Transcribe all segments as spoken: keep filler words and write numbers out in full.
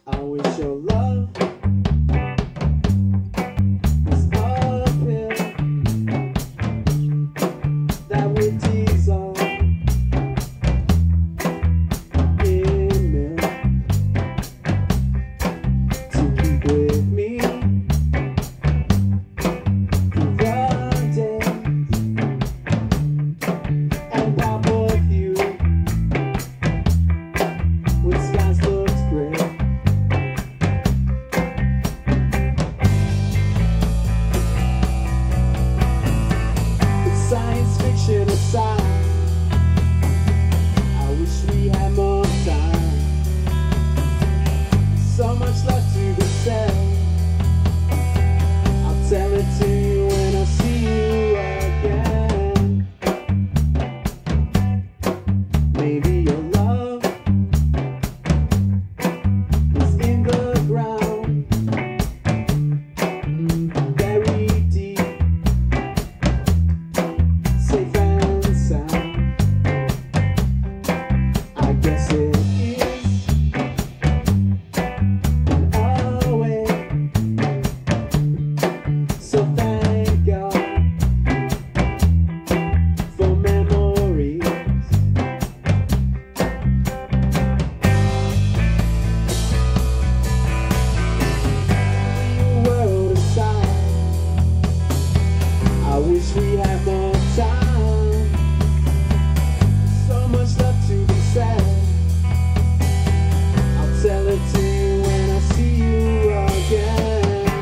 I wish your love was a pill that would dissolve in milk to keep with me through the days and pop with you when skies looked gray. Science fiction aside, I wish we had more time. So much left to be said. I'll tell it to you when I see you again. Maybe your love is in the ground, buried deep, safe and sound. I guess it is in a way. So thank God for memories. Leave the world aside, I wish we had more time. So much left to be said. I'll tell it to you when I see you again.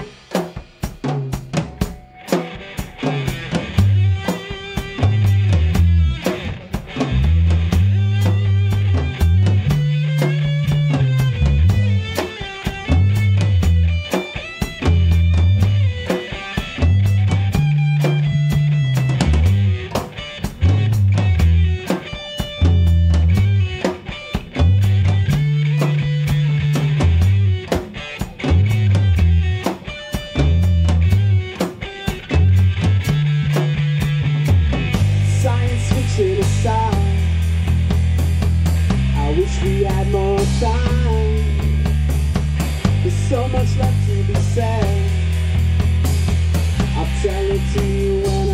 Science fiction aside, I wish we had more time. There's so much left to be said. I'll tell it to you when